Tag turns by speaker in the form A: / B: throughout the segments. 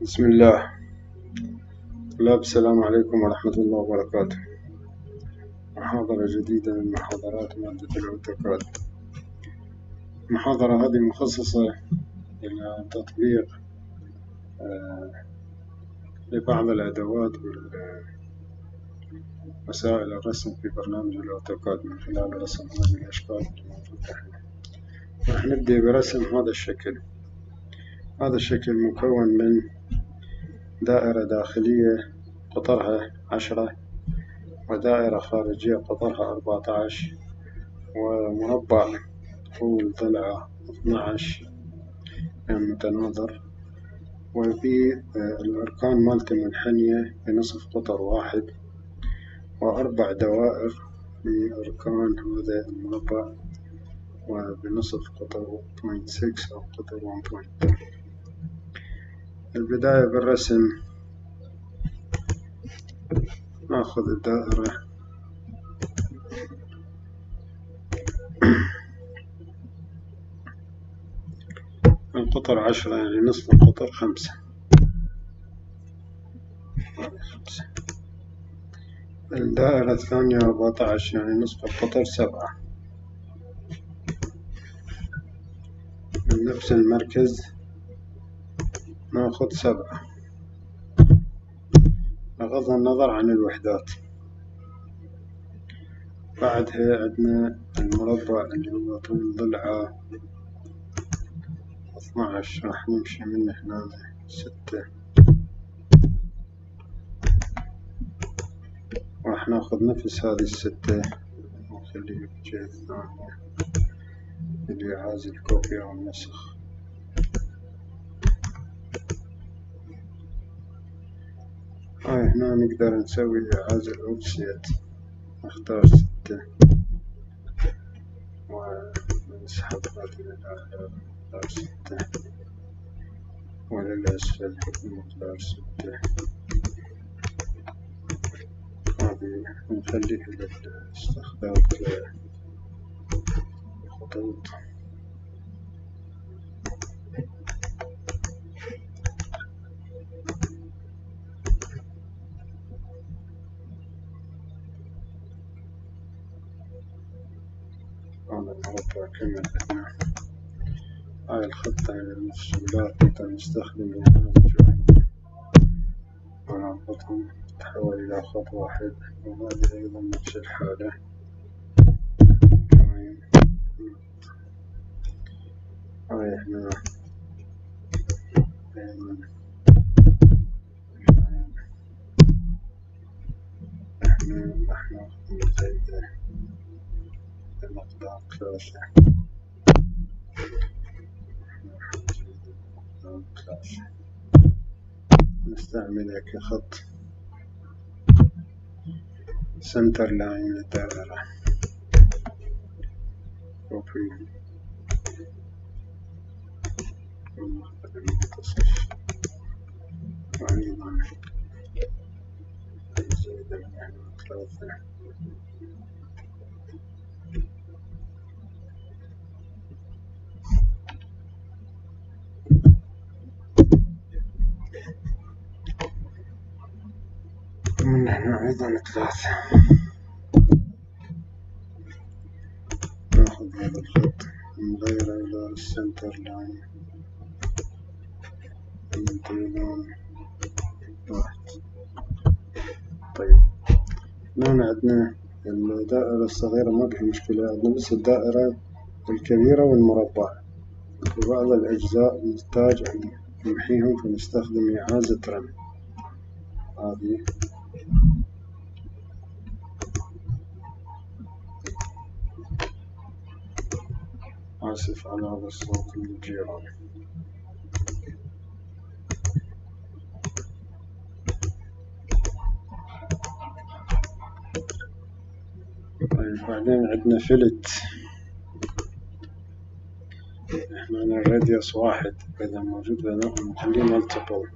A: بسم الله. طلاب السلام عليكم ورحمة الله وبركاته. محاضرة جديدة من محاضرات مادة الأوتوكاد. المحاضرة هذه مخصصة إلى تطبيق لبعض الأدوات ووسائل الرسم في برنامج الأوتوكاد من خلال رسم هذه الأشكال اللي موجودة هنا. راح نبدأ برسم هذا الشكل. هذا الشكل مكون من دائرة داخلية قطرها 10 ودائرة خارجية قطرها 14 ومربع طول ضلعه 12 متناظر، وفي الأركان مالته منحنية بنصف قطر واحد، وأربع دوائر في أركان هذا المربع وبنصف قطر 0.6 أو قطر 1.3. البداية بالرسم ناخذ الدائرة القطر 10 يعني نصف القطر 5. الدائرة الثانية 14 يعني نصف القطر 7. من نفس المركز ناخذ 7 بغض النظر عن الوحدات. بعدها عندنا المربع اللي هو طول ضلعه 12، راح نمشي من هنا 6، راح ناخذ نفس هذه 6 ونخليه بالجهة الثانية اللي عازل الكوبي أو النسخ. هاي هنا نقدر نسوي عازل أوفسيت، نختار 6 ونسحب هذه الأعلى نختار 6 وللأسفل نختار 6. هذه نخليها للاستخدام كخطوط. هذا المربع كما هنا. هاي الخطة للمفصولات نقدر نستخدم هذا الجوين ونربطهم تحول إلى خط واحد، وهذه أيضا نفس الحالة. هاي هنا أيضا احنا راح ناخذ زيادة بمقدار 3. نستعملها كخط سنتر لاين للدائرة. كوبي وناخذ المنتصف، وأيضا زيادة من هنا 3. ومن هنا أيضا 3. ناخذ هذا الخط نغيره إلى السنتر لاين لون واحد. طيب هنا عندنا الدائرة الصغيرة ما بها مشكلة، عندنا بس الدائرة الكبيرة والمربع، في بعض الأجزاء نحتاج أن نمحيهم فنستخدم إعازة رمي. هذه آسف على هذا الصوت من الجيران. طيب بعدين عندنا فلت، احنا الراديوس 1 إذا موجود نخليه مالتيبل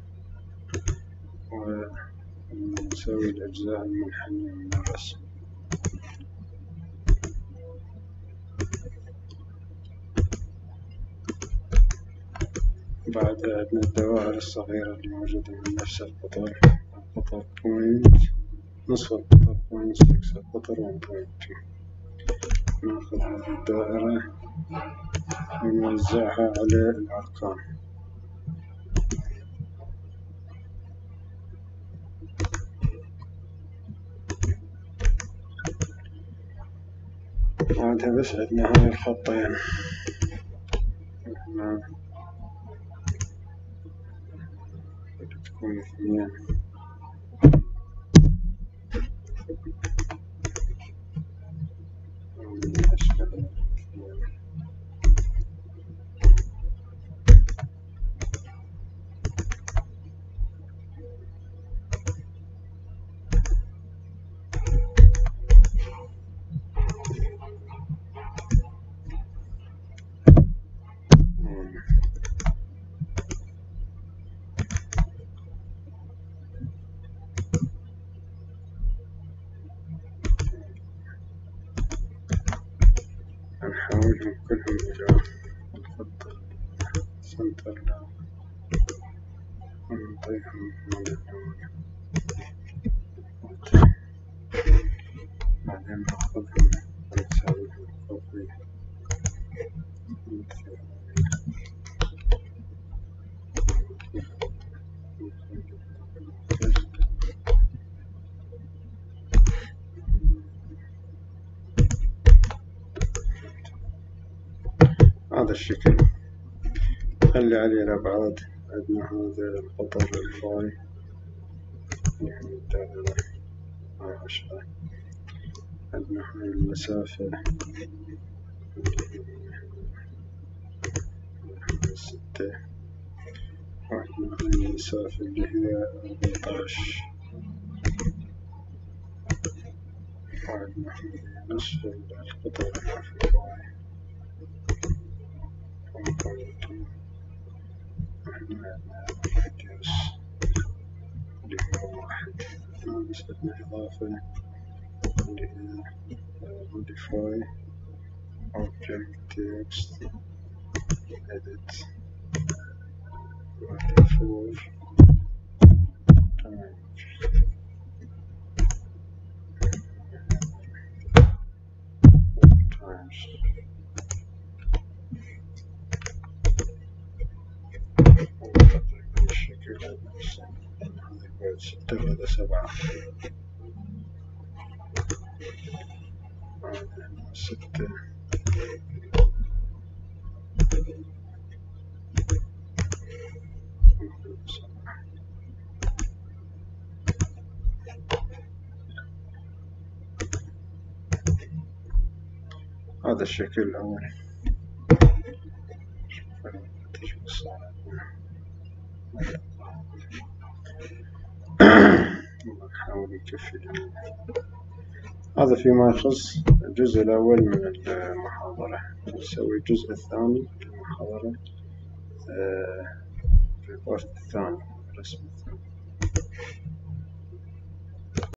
A: ونسوي الأجزاء المنحنية من الرسم. بعد عندنا الدوائر الصغيرة اللي موجودة من نفس القطر، القطر بوينت، نصف القطر بوينت 6، القطر 1.2. ناخذ هذه الدائرة ونوزعها على الأرقام. بعدها بس عندنا هاي الخطين، هنا تكون 2. نحولهم كلهم إلى الخط سنتر لاين ونعطيهم اللون. بعدين ناخذهم ونساويهم كوبي. هذا الشكل خلي عليه الأبعاد. عندنا هذا القطر الفاي، يعني الدائرة 10. عندنا هاي المسافة 6، وعندنا هاي المسافة اللي هي 14، وعندنا هاي نصف القطر الفاي 1.2. عندنا الراديوس اللي هو 1. بس عندنا إضافة اللي هي modify object text edit 4 times بالشكل هذا. هذا 6 وهذا 7. هذا 6 هذا الشكل الأول. نحاول نكفي. هذا فيما يخص الجزء الأول من المحاضرة. نسوي الجزء الثاني من المحاضرة في البارت الثاني، الرسم الثاني.